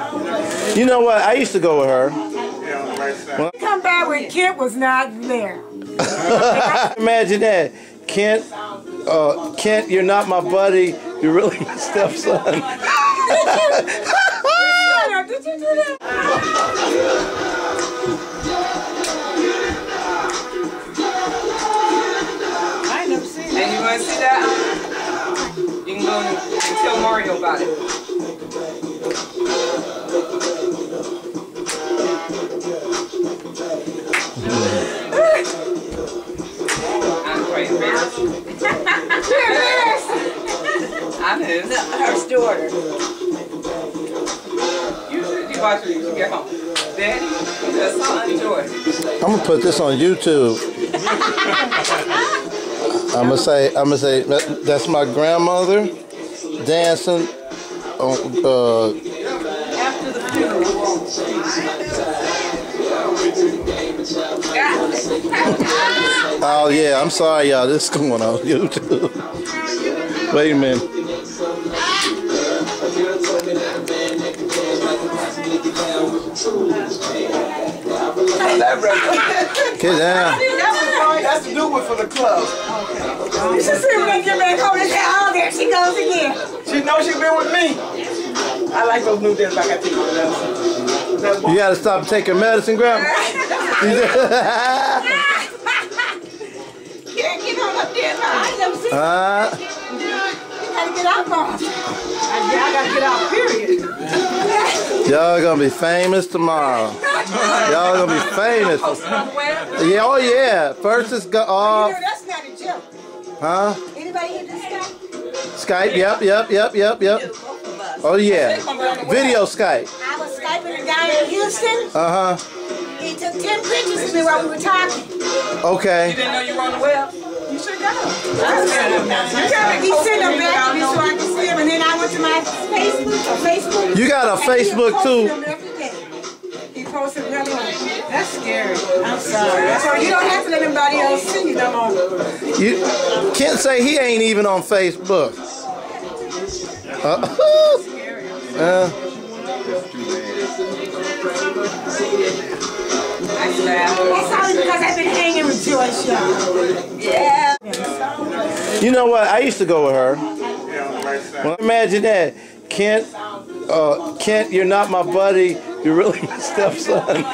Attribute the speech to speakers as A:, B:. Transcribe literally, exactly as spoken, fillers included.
A: You know what? I used to go with her.
B: Well, come back when Kent was not there.
A: Imagine that. Kent, uh, Kent, you're not my buddy. You're really my stepson.
B: Did you? Did you do that? I ain't never seen that.
C: And you want to see that? You can go and tell Mario about it. I'm quite embarrassed.
B: You're embarrassed.
C: I'm his.
B: Her daughter.
C: You should you watch it when you get home. Daddy, you just so enjoy.
A: I'm gonna put this on YouTube. I'm gonna say, I'm gonna say that, that's my grandmother dancing on. Uh,
C: After the funeral.
A: oh yeah, I'm sorry, y'all. This is going on YouTube. Wait a minute. Get down.
D: That's the new one for the club.
B: You should see when they get back home and say, oh, there she goes again.
D: She knows she been with me. I like those new dance like I think.
A: You gotta stop taking medicine, Grandma.
B: Can't get on up there. I never seen
A: uh,
B: you gotta get out, boss.
D: I, I gotta get out, period.
A: Y'all gonna be famous tomorrow. Y'all gonna be famous. Yeah, oh yeah. First it's go off.
B: You know, that's not a joke.
A: Huh?
B: Anybody here do Skype?
A: Skype, yep, yep, yep, yep, yep. Oh yeah. Video Skype.
B: I was Skyping a guy in Houston.
A: Uh-huh.
B: He took ten pictures of me while we were talking.
A: Okay.
C: You didn't know you were on the web? You should go.
B: He sent them back to me so I could see him, and then I went to my Facebook. Facebook.
A: You got a Facebook too.
B: He posted really well. That's scary. I'm sorry. So you don't have to let anybody else see you no more.
A: You can't say he ain't even on Facebook. Uh, uh,
B: That's only because I've been hanging with Joyce, y'all. Yeah.
A: you know what? I used to go with her. Well, imagine that. Kent, uh, Kent, you're not my buddy. You're really my stepson.